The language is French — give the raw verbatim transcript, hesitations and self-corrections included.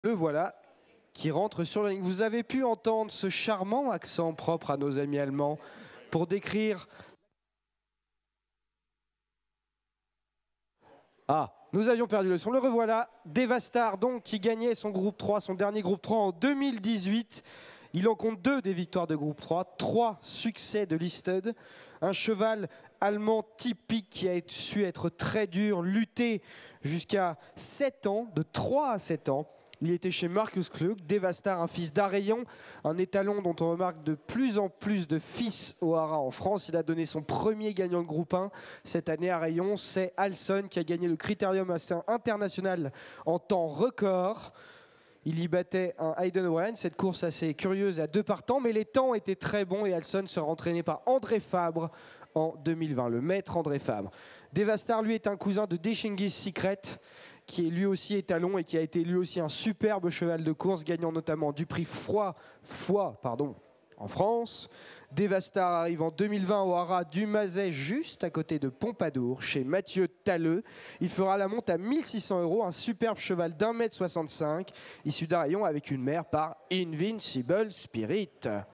Le voilà qui rentre sur la ligne. Vous avez pu entendre ce charmant accent propre à nos amis allemands pour décrire... Ah, nous avions perdu le son. Le revoilà. Devastar donc qui gagnait son groupe trois, son dernier groupe trois en deux mille dix-huit. Il en compte deux des victoires de groupe trois, trois succès de Listed. Un cheval allemand typique qui a su être très dur, lutter jusqu'à sept ans, de trois à sept ans. Il était chez Markus Klug, Devastar, un fils d'Arayon, un étalon dont on remarque de plus en plus de fils au haras en France. Il a donné son premier gagnant de groupe un cette année à Rayon. C'est Alson qui a gagné le Critérium international en temps record. Il y battait un Hayden Warren, cette course assez curieuse à deux partants, mais les temps étaient très bons et Alson sera entraîné par André Fabre en deux mille vingt, le maître André Fabre. Devastar, lui, est un cousin de Deschingis Secret, qui est lui aussi étalon et qui a été lui aussi un superbe cheval de course, gagnant notamment du prix Foix, Foix pardon, en France. Devastar arrive en deux mille vingt au haras du Mazet, juste à côté de Pompadour, chez Mathieu Talleux. Il fera la monte à mille six cents euros, un superbe cheval d'un mètre soixante-cinq, issu d'Arayon avec une mère par Invincible Spirit.